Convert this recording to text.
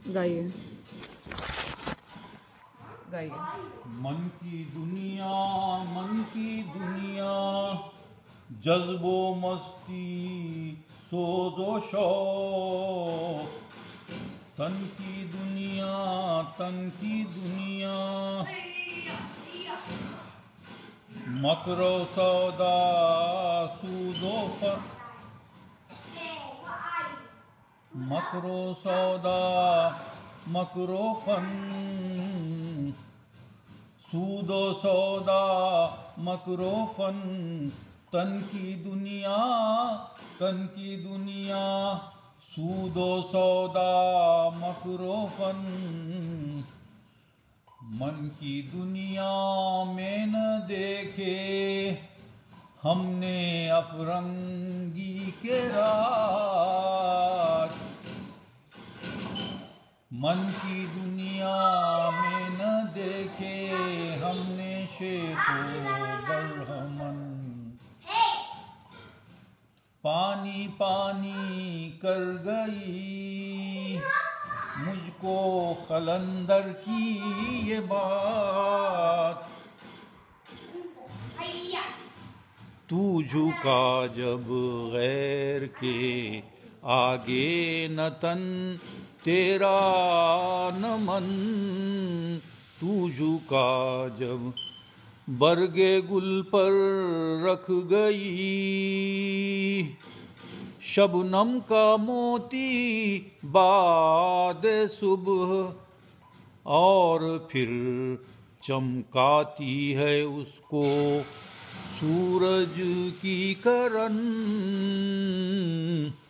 گائیے گائیے. من کی دنیا جذب و مستی سوز و شوق، تن کی دنیا مکر و سودا سود و مکر و فن، سود و سودا مکر و فن، تن کی دنیا سود و سودا مکر و فن. من کی دنیا میں نہ دیکھے ہم نے افرنگی کے راج، من کی دنیا میں نہ دیکھے ہم نے شیخ و برہمن. پانی پانی کر گئی مجھ کو قلندر کی یہ بات، تو جھکا جب غیر کے آگے نہ تن تیرا نہ من، تو جھکا جب برگ گل پر رکھ گئی شبنم کا موتی بعد صبح، اور پھر چمکاتی ہے اس کو سورج کی کرن.